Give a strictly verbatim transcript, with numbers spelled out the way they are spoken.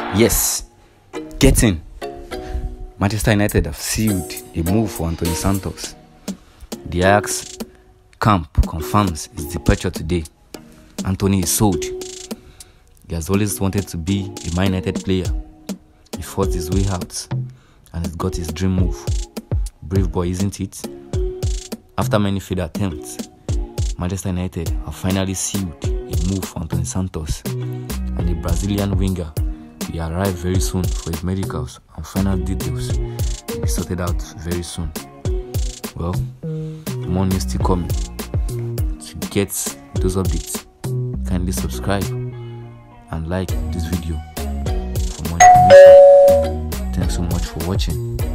Yes, getting Manchester United have sealed a move for Antony Santos. The Ajax camp confirms his departure today. Antony is sold. He has always wanted to be a Man United player. He fought his way out and has got his dream move. Brave boy, isn't it? After many failed attempts, Manchester United have finally sealed a move for Antony Santos, and the Brazilian winger will arrive very soon for his medicals and final details will be sorted out very soon. Well, more news still coming. To get those updates, kindly subscribe and like this video for more information. Thanks so much for watching.